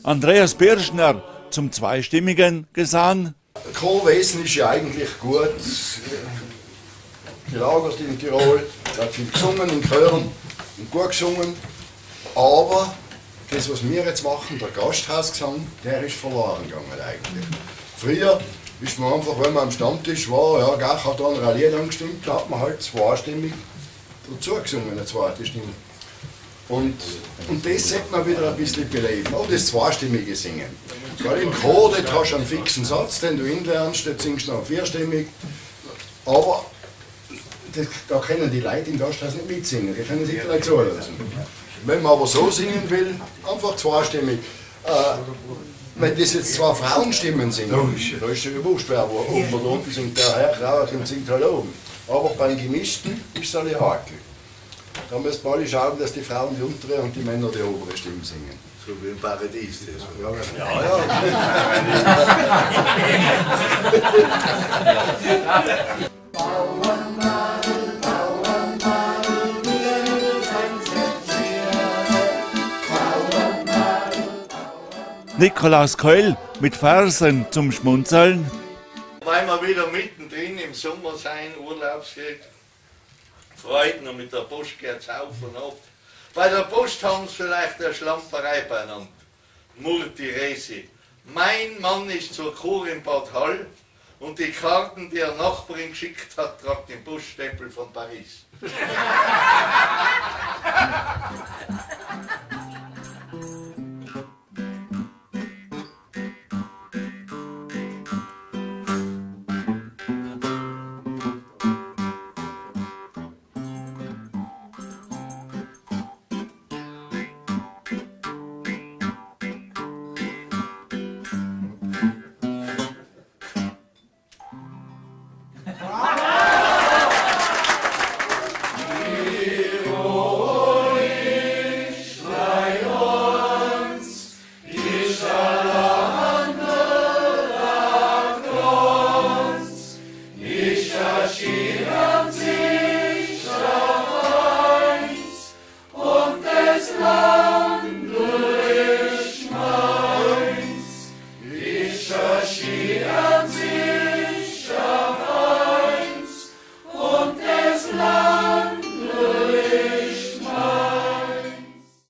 Andreas Birschner zum zweistimmigen Gesang. Chorwesen ist ja eigentlich gut gelagert in Tirol, hat viel gesungen in Chören und gut gesungen, aber das, was wir jetzt machen, der Gasthausgesang, der ist verloren gegangen eigentlich. Früher ist man einfach, wenn man am Stammtisch war, ja, Gach hat dann ein Lied angestimmt, da hat man halt zweistimmig dazu gesungen, eine zweite Stimme. Und das sollte man wieder ein bisschen beleben, auch das zweistimmige Singen. Weil im Chor, dort hast du einen fixen Satz, den du inlernst, dort singst du noch vierstimmig, aber da können die Leute im Gasthaus nicht mitsingen, die können sich nicht zulassen. Wenn man aber so singen will, einfach zweistimmig. Wenn das jetzt zwei Frauenstimmen sind, da ist schon gewusst, wer wo oben oder unten singt, der Herr Krauert und singt halt oben. Aber beim Gemischten ist es alle Hakel. Da müssen wir alle schauen, dass die Frauen die untere und die Männer die obere Stimme singen. So wie im Paradies. Das. Ja. Nikolaus Keul mit Versen zum Schmunzeln. Weil wir wieder mittendrin im Sommer sein, Urlaubsgeld, Freuden und mit der Post geht's auf und ab. Bei der Post haben sie vielleicht eine Schlamperei beieinander. Murti Resi. Mein Mann ist zur Kur in Bad Hall und die Karten, die er Nachbarin geschickt hat, tragt den Poststempel von Paris.